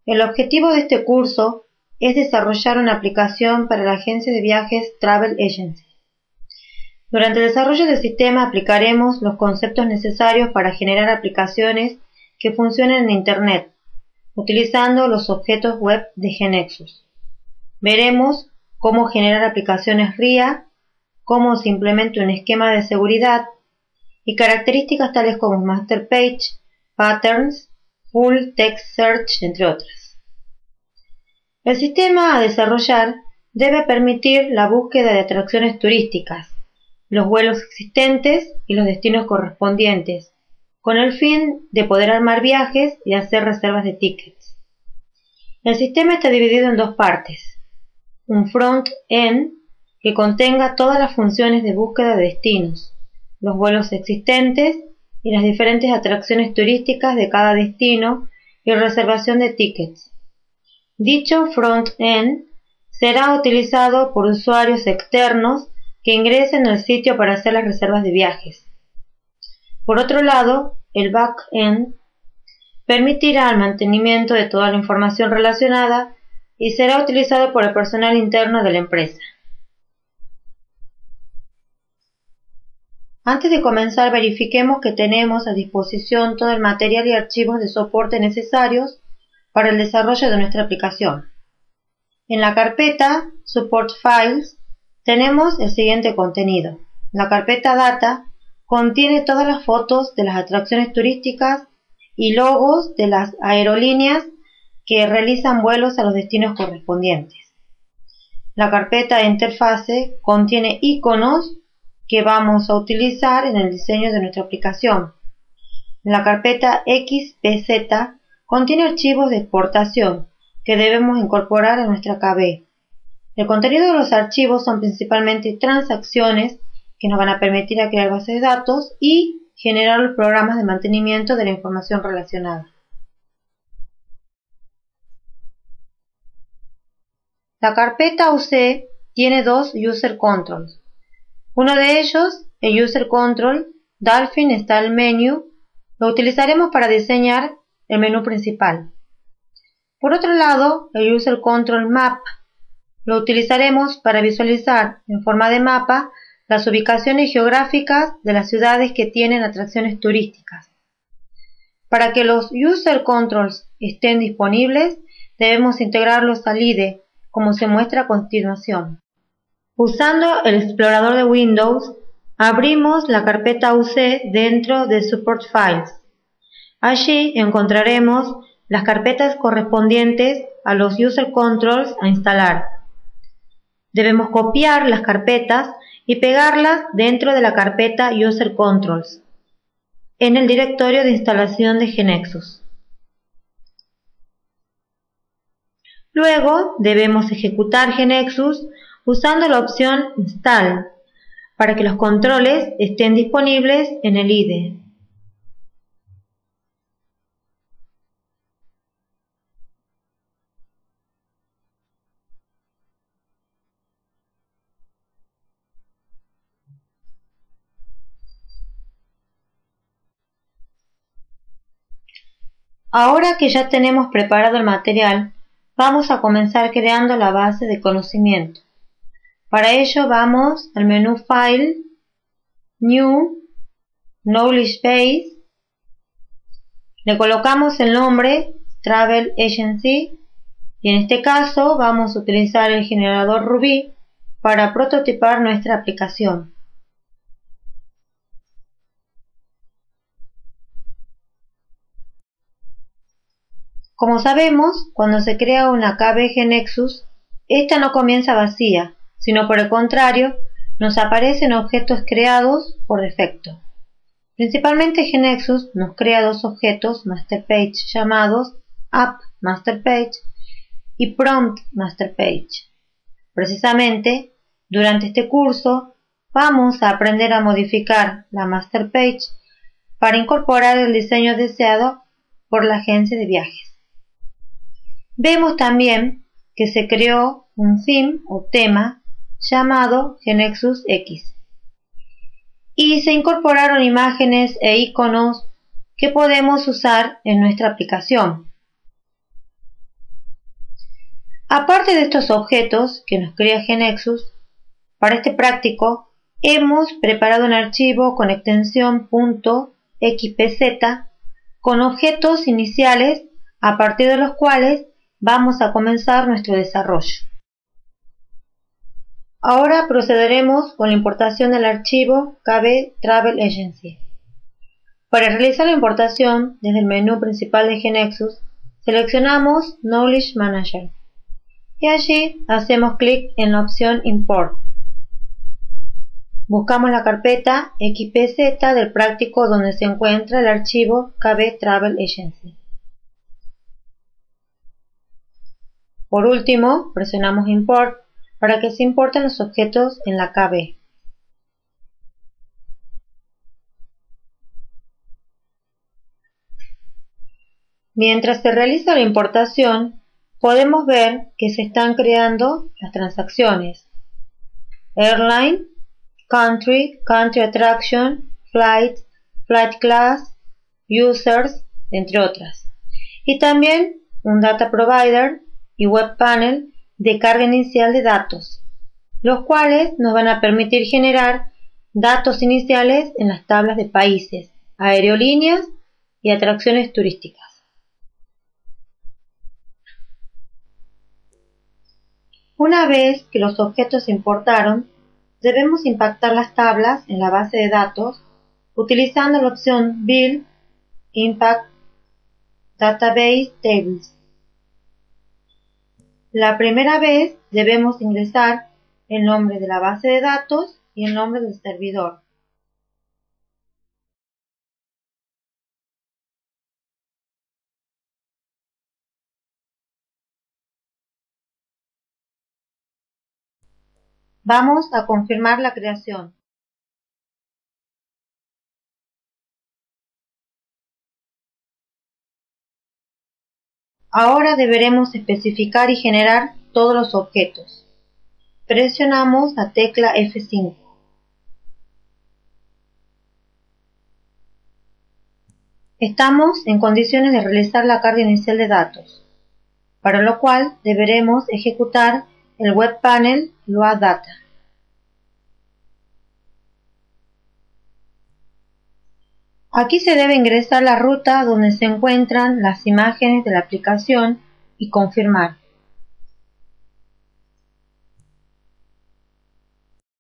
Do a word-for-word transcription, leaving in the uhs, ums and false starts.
El objetivo de este curso es desarrollar una aplicación para la agencia de viajes Travel Agency. Durante el desarrollo del sistema aplicaremos los conceptos necesarios para generar aplicaciones que funcionen en Internet, utilizando los objetos web de GeneXus. Veremos cómo generar aplicaciones R I A, cómo se implementa un esquema de seguridad y características tales como Master Page, Patterns, Full Text Search, entre otras. El sistema a desarrollar debe permitir la búsqueda de atracciones turísticas, los vuelos existentes y los destinos correspondientes, con el fin de poder armar viajes y hacer reservas de tickets. El sistema está dividido en dos partes: un front-end que contenga todas las funciones de búsqueda de destinos, los vuelos existentes y las diferentes atracciones turísticas de cada destino y reservación de tickets. Dicho front-end será utilizado por usuarios externos que ingresen al sitio para hacer las reservas de viajes. Por otro lado, el back-end permitirá el mantenimiento de toda la información relacionada y será utilizado por el personal interno de la empresa. Antes de comenzar, verifiquemos que tenemos a disposición todo el material y archivos de soporte necesarios para el desarrollo de nuestra aplicación. En la carpeta Support Files tenemos el siguiente contenido. La carpeta Data contiene todas las fotos de las atracciones turísticas y logos de las aerolíneas que realizan vuelos a los destinos correspondientes. La carpeta Interface contiene iconos que vamos a utilizar en el diseño de nuestra aplicación. La carpeta X P Z contiene archivos de exportación que debemos incorporar a nuestra K B. El contenido de los archivos son principalmente transacciones que nos van a permitir crear bases de datos y generar los programas de mantenimiento de la información relacionada. La carpeta U C tiene dos User Controls. Uno de ellos, el User Control Dolphin Style Menu, lo utilizaremos para diseñar el menú principal. Por otro lado, el User Control Map lo utilizaremos para visualizar en forma de mapa las ubicaciones geográficas de las ciudades que tienen atracciones turísticas. Para que los User Controls estén disponibles, debemos integrarlos al I D E, como se muestra a continuación. Usando el explorador de Windows, abrimos la carpeta U C dentro de Support Files. Allí encontraremos las carpetas correspondientes a los User Controls a instalar. Debemos copiar las carpetas y pegarlas dentro de la carpeta User Controls, en el directorio de instalación de GeneXus. Luego debemos ejecutar GeneXus usando la opción Install para que los controles estén disponibles en el I D E. Ahora que ya tenemos preparado el material, vamos a comenzar creando la base de conocimiento. Para ello vamos al menú File, New, Knowledge Base, le colocamos el nombre Travel Agency y en este caso vamos a utilizar el generador Ruby para prototipar nuestra aplicación. Como sabemos, cuando se crea una K B GeneXus, esta no comienza vacía, sino por el contrario, nos aparecen objetos creados por defecto. Principalmente GeneXus nos crea dos objetos Master Page llamados App Master Page y Prompt Master Page. Precisamente, durante este curso vamos a aprender a modificar la Master Page para incorporar el diseño deseado por la agencia de viajes. Vemos también que se creó un theme o tema llamado GeneXus X y se incorporaron imágenes e iconos que podemos usar en nuestra aplicación. Aparte de estos objetos que nos crea GNexus, para este práctico hemos preparado un archivo con extensión .xpz con objetos iniciales a partir de los cuales vamos a comenzar nuestro desarrollo. Ahora procederemos con la importación del archivo K B Travel Agency. Para realizar la importación, desde el menú principal de GNexus, seleccionamos Knowledge Manager y allí hacemos clic en la opción Import. Buscamos la carpeta X P Z del práctico donde se encuentra el archivo K B Travel Agency. Por último, presionamos Import para que se importen los objetos en la K B. Mientras se realiza la importación, podemos ver que se están creando las transacciones Airline, Country, Country Attraction, Flight, Flight Class, Users, entre otras. Y también un Data Provider y Web Panel de carga inicial de datos, los cuales nos van a permitir generar datos iniciales en las tablas de países, aerolíneas y atracciones turísticas. Una vez que los objetos se importaron, debemos impactar las tablas en la base de datos utilizando la opción Build Impact Database Tables. La primera vez debemos ingresar el nombre de la base de datos y el nombre del servidor. Vamos a confirmar la creación. Ahora deberemos especificar y generar todos los objetos. Presionamos la tecla F cinco. Estamos en condiciones de realizar la carga inicial de datos, para lo cual deberemos ejecutar el Web Panel Load Data. Aquí se debe ingresar la ruta donde se encuentran las imágenes de la aplicación y confirmar.